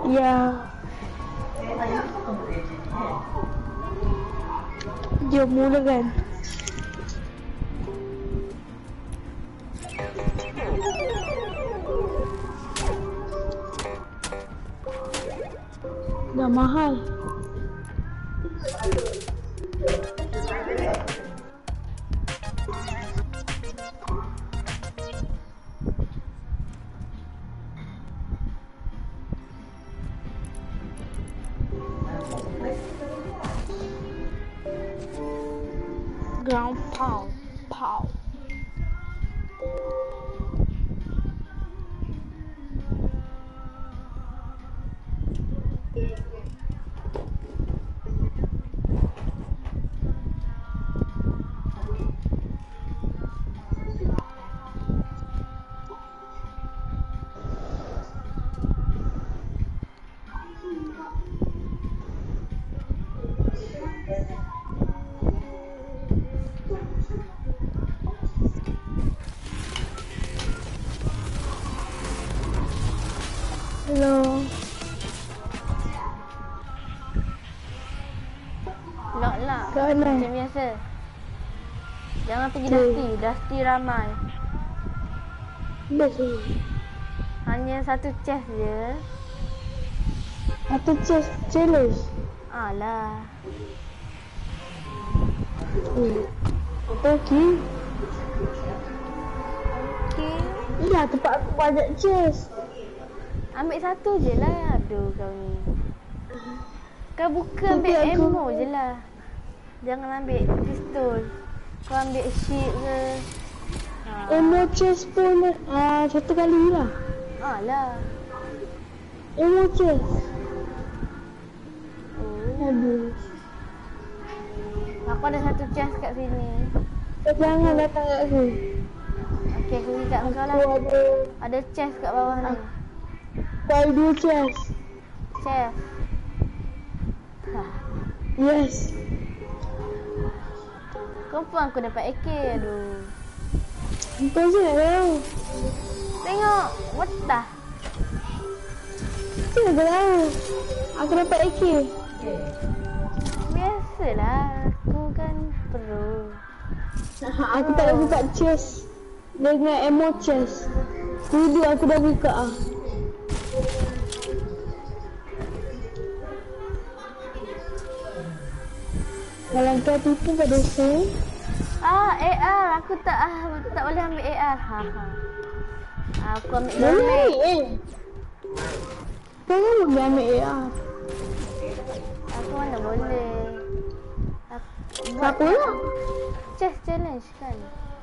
Ya. Jom mulakan. Dah mahal. Ground pound, pow. Hello. Lock lah. Kat mana? Macam biasa. Jangan pergi Dusty. Dusty ramai. Best ni. Hanya satu chest je. Satu chest challenge. Alah. Okey. Okey. Dah tempat aku banyak chest. Ambil satu je lah. Aduh kau ni. Kau buka Tapi ambil aku- ammo je lah. Jangan ambil pistol. Kau ambil shield ke. Ammo chest pun satu kali lah. Alah. Ammo chest. Oh. Aduh. Aku ada satu chest kat sini. Jangan datang kat aku. Okey, aku pergi kat kau lah. Aku ada Ada chest kat bawah ni. buy 2 chest. Chest. Ha. Yes. Confirm aku dapat AK. Aduh. Kau je nak tahu. Tengok. What dah? Macam mana kau tahu? Aku dapat AK. Biasalah. Aku kan pro. Aku tak ada buka chest dengan ammo chest. Dulu aku dah buka ah. Kalau kau tipu kat dosa, AR. Aku tak boleh ambil AR. Ha. Aku ambil boleh damage. Kau kan boleh ambil AR. Aku mana boleh. Apa lah? Chest challenge kan.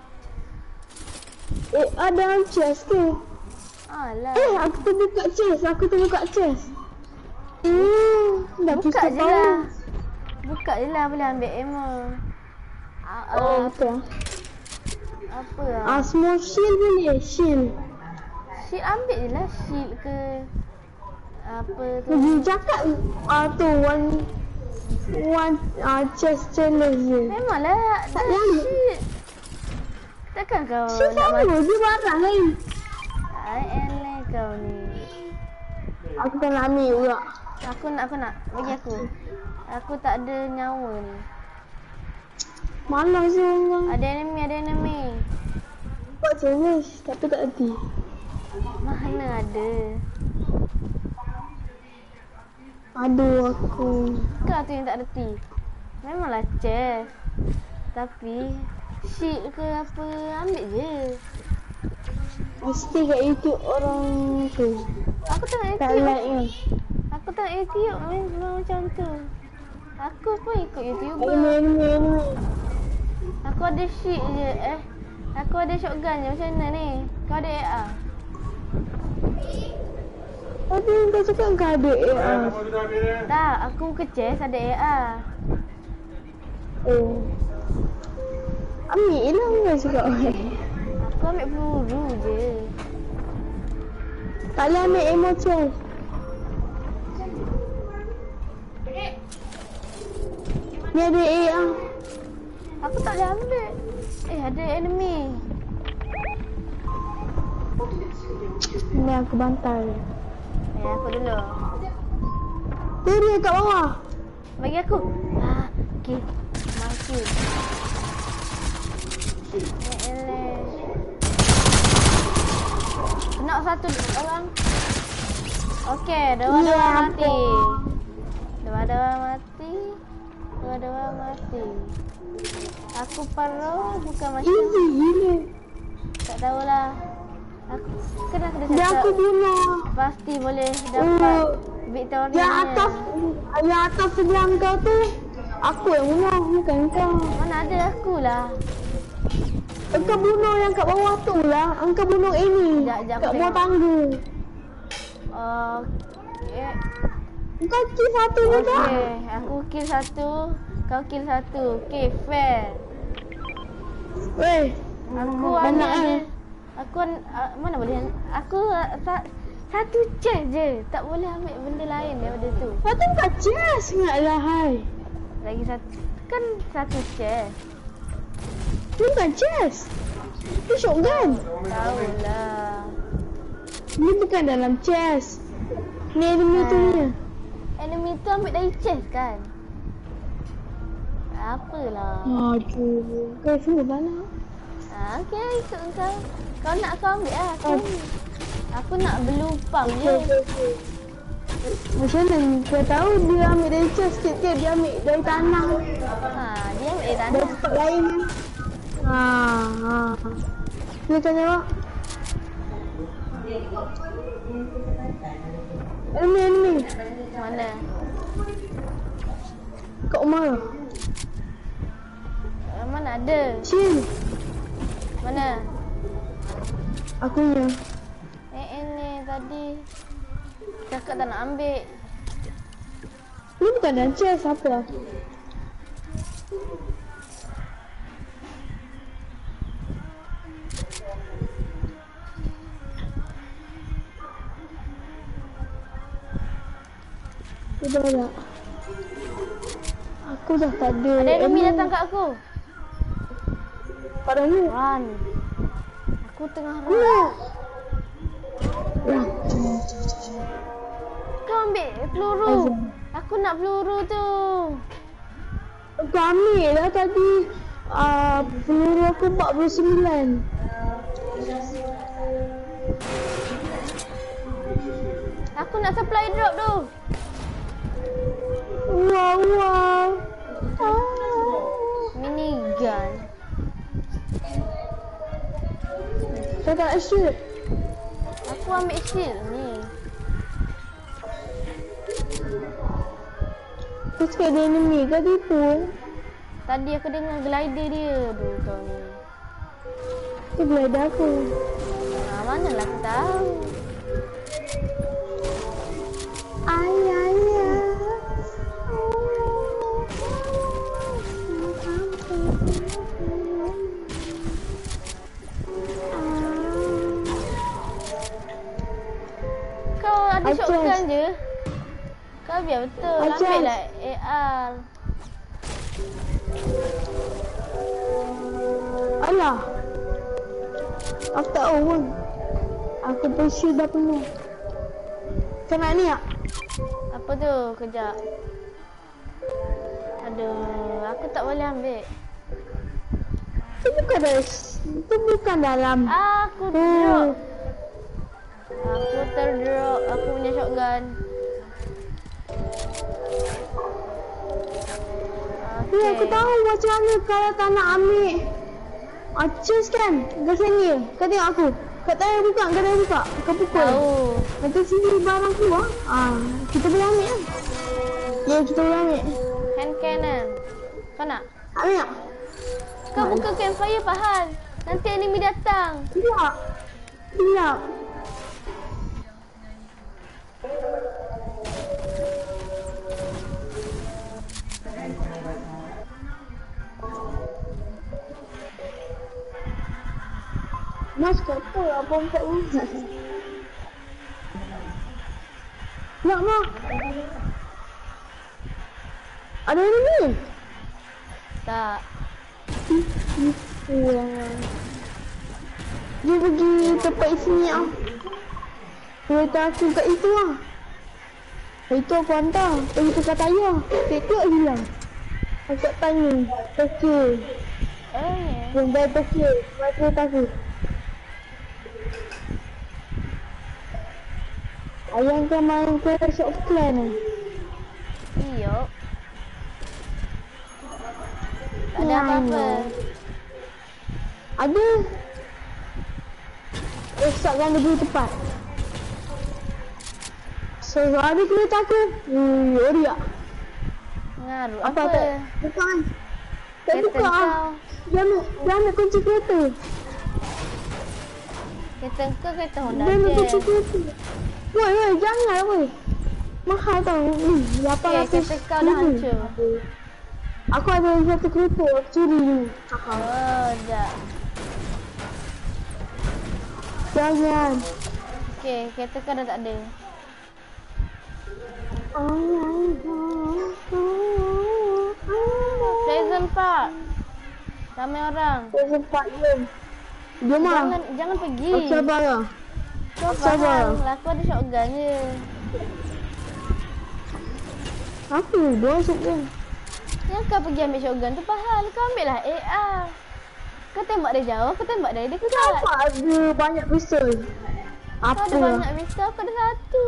AR dalam chest ke? Alah. Aku terbuka chest. Dah Buka pistol je power. lah. Buka je lah boleh ambil ammo. Betul. Apa lah. Small shield boleh, shield. Shield ambil je lah. Shield ke. Apa tu. Pergi cakap tu one chest challenge je. Memanglah. Tak Dah lalu. shield. Takkan kau Shield nak sama, dia barang lain. Elah kau ni. Aku tak nak ambil pula. Aku nak. Bagi aku. Aku tak ada nyawa ni. Malas je orang. Ada enemy. Buat challenge tapi tak hati. Mana ada. Aduh aku. Kau tu yang tak reti. Memanglah chest. Tapi shield ke apa ambil je. Mesti kat YouTube orang tu. Aku tengok Tak YouTube. like kan. Aku tengok YouTube memang macam tu. Aku pun ikut YouTuber. Enemy. Aku ada shield je. Aku ada shotgun je. Macam mana ni? Kau ada AR. Tapi kau cakap kau ada AR. Tak, aku ke chest ada AR. Oh. Ambil lah kau cakap. Aku ambil peluru je. Tak boleh ambil ammo chest. Ni ada AR. Aku tak boleh ambil. Ada enemy. Ni aku bantal. Ya, aku dulu. Tu dia kat bawah. Bagi aku. Okey. Mati. Nak satu orang. Okey, dua-dua mati. Dua-dua mati. Dua-dua mati. Aku perlu bukan macam Easy gila. tak tahulah. Aku kena Dia aku bunuh. pasti boleh dapat victory. Yang atas sebelah kau tu aku yang bunuh, bukan kau. Mana ada akulah. Engkau bunuh yang kat bawah tu lah. Engkau bunuh ini. Sekejap, Kat aku bawah tengok. tangga. Okey. Engkau kill satu je dah. Okey, aku kill satu, kau kill satu. Okey, fair. Weh, Aku banyak ambil kan? je. Aku mana boleh? Aku satu chest je. Tak boleh ambil benda lain daripada tu. patut bukan chest ingatlah hai. Lagi satu. Kan satu chest. Ni bukan chest. Ni shotgun. Tahulah. Ni bukan dalam chest. Ni enemy tu ni. Enemy tu ambil dari chest kan? Apalah. Aduh, kau semua mana? Okey, ikut kau. Kau nak kau ambil lah. Aku nak blue pump je. Macam mana kau tahu dia ambil dari chest sikit-sikit, dia ambil dari tanah. Dia ambil dari Dari tanah. tempat lain kan. Dia kan jawab. Enemy. Mana? Kat rumah. Mana ada? Chill. Mana? Aku ni. Ni tadi. Cakap tak nak ambil. Ni bukan dalam chest apa? Sudah tak? Aku dah tak ada. Ada enemy datang kat aku. Pada ni. Run. Aku tengah run. Ya. Kau ambil peluru. Aku nak peluru tu. Aku ambil lah tadi. Peluru aku 49. Aku nak supply drop tu. Wow. Minigun. Kau tak shoot. Aku ambil shield ni. Kau cakap ada enemy. Kau tipu. Tadi aku dengar glider dia. Aduh kau ni. Itu glider aku. Manalah aku tahu. Ayah. Kau ada Acas. shotgun je. Kau biar betul. Acas. Ambil lah AR. Alah. Aku tak tahu pun. Aku pun shield dah penuh. Kau nak ni tak? Apa tu? Kejap. Aduh, aku tak boleh ambil. Itu bukan dalam. Aku drop. Aku terdrop. Aku punya shotgun. Ni aku tahu macam mana kalau tak nak ambil. Chest kan? Kat sini. Kau tengok aku. Kau tak payah buka. Kau dah buka. Kau pukul. Tahu. Nanti sini barang keluar. Kita boleh ambil kan? Ya, kita boleh ambil. Hand cannon. Kau nak? Ambil tak? Kau buka campfire Fahan. Nanti enemy datang. Tidak. Tidak. Mas kata abang tak mana. Nak mah. Ada ni. Tak. Dia pergi tempat sini ah. Kereta aku kat itu ah. Itu aku hantar. Pergi tukar tayar. Tekok hilang. Aku tanya. Tokyo. Oh ya. Hyundai Tokyo. Buat kereta aku. Ayang kau main ke shop clan ni? Iyo. Tak ada apa-apa. Ada. Rosakkan lebih tepat. So, ada kereta aku. Oriak. Ngaruh Apa apa? tak? Bukan. Tak Kereta buka. kau. Dia ambil kunci kereta. Kereta kau kereta Honda Dia ambil kunci je. kereta. Woi, jangan woi. Mahal tau. Kereta kau dah hancur. Aku ada satu kereta. Aku curi ni. Oh, dah. Jangan. Okey, kereta kau dah tak ada. Pleasant Park. Ramai orang. Saya sempat jom. Jom lah. Jangan pergi. Aku sabar lah. Kau sabar. faham lah, aku ada shotgun je. Apa? Dia masuk je. Yang kau pergi ambil shotgun tu pahal. Kau ambil lah AR. Kau tembak dari jauh, kau tembak dari dekat. Kenapa ada banyak pistol? Kau Apa ada lah? banyak pistol, aku ada satu.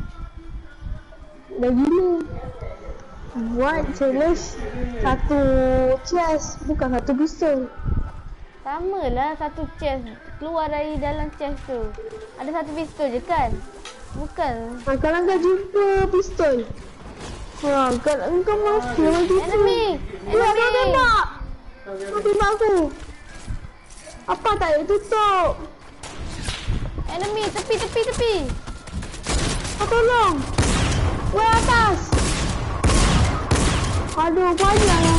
Dah gila. Buat challenge satu chest, bukan satu pistol. Sama lah satu chest. Keluar dari dalam chest tu. Ada satu pistol je kan? Bukan. Kalau kau jumpa pistol. Kalau kau mati dengan pistol. Enemy! Dia Enemy! tembak! Kau tembak aku. Apa tak ada tutup? Enemy! Tepi! Kau tolong. Weh atas. Aduh, banyak lah.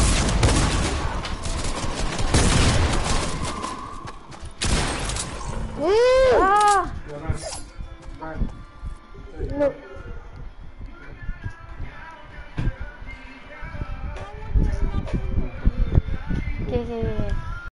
Ah! Look. Okay.